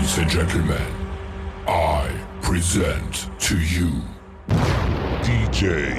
Ladies and gentlemen, I present to you DJ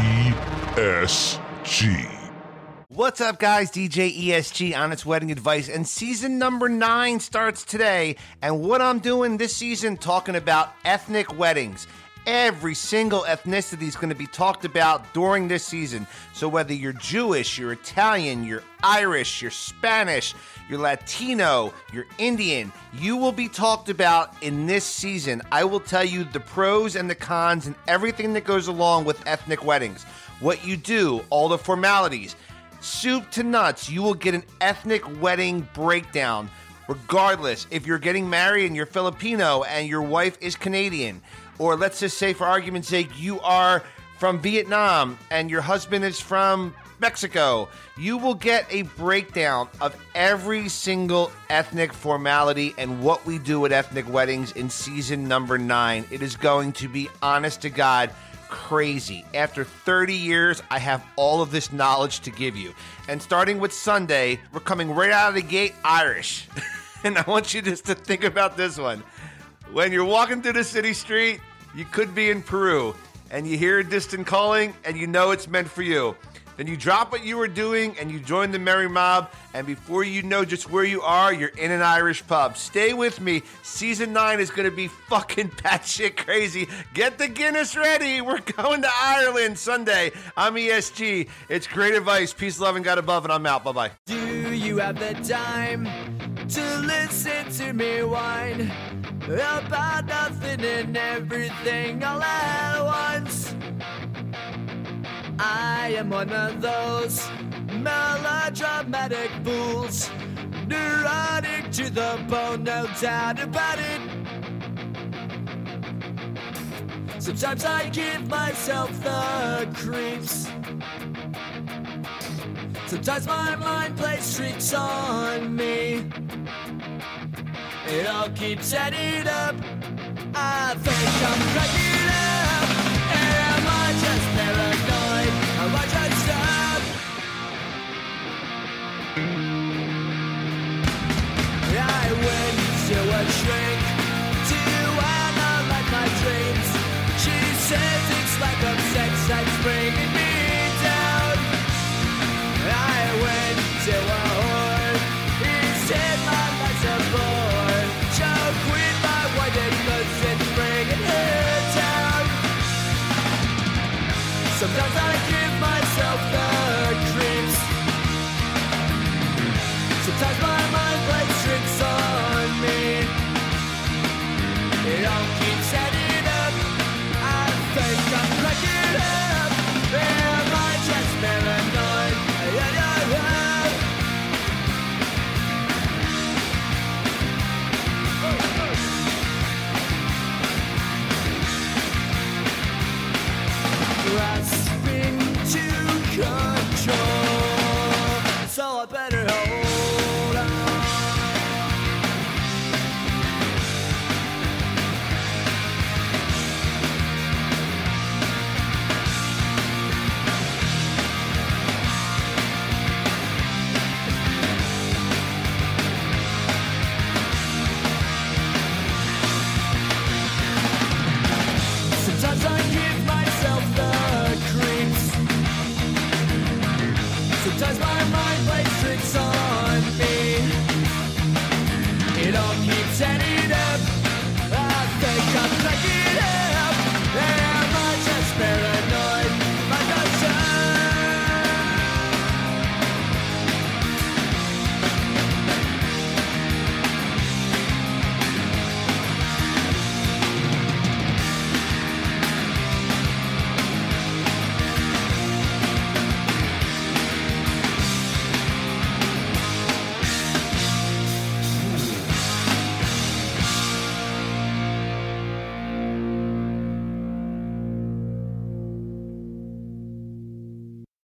ESG. What's up, guys? DJ ESG on its wedding advice, and season number 9 starts today. And what I'm doing this season, talking about ethnic weddings. Every single ethnicity is going to be talked about during this season. So whether you're Jewish, you're Italian, you're Irish, you're Spanish, you're Latino, you're Indian, you will be talked about in this season. I will tell you the pros and the cons and everything that goes along with ethnic weddings. What you do, all the formalities, soup to nuts. You will get an ethnic wedding breakdown. Regardless, if you're getting married and you're Filipino and your wife is Canadian, or let's just say for argument's sake, you are from Vietnam and your husband is from Mexico, you will get a breakdown of every single ethnic formality and what we do at ethnic weddings in season number 9. It is going to be, honest to God, crazy. After 30 years, I have all of this knowledge to give you. And starting with Sunday, we're coming right out of the gate Irish. And I want you just to think about this one. When you're walking through the city street, you could be in Peru, and you hear a distant calling, and you know it's meant for you. Then you drop what you were doing, and you join the merry mob, and before you know just where you are, you're in an Irish pub. Stay with me. Season 9 is going to be fucking batshit crazy. Get the Guinness ready. We're going to Ireland Sunday. I'm ESG. It's great advice. Peace, love, and God above, and I'm out. Bye-bye. Do you have the time to listen to me whine about nothing and everything all at once? I am one of those melodramatic fools, neurotic to the bone, no doubt about it. Sometimes I give myself the creeps. Sometimes my mind plays tricks on me. It all keeps adding up. I think I'm cracking up. Am I just paranoid? Am I just up? I went to a shrink to analyze my dreams. She says it's like a sex that's bringing me down. I went to a whore. He said my life's a bore. Choke with my white cause it's bringing her down. Sometimes I give myself the creeps. Sometimes my mind plays tricks on me. It all keeps adding up. I think I'm cracking up. Am I just paranoid? Grasping to control, so I better hold on. Sometimes I give myself the creeps. Sometimes my mind plays tricks on me. It all keeps adding